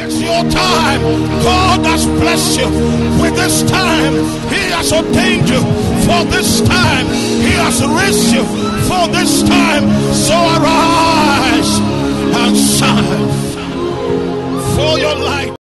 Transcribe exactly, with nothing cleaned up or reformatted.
It's your time. God has blessed you with this time. He has ordained you for this time. He has raised you for this time. So arise.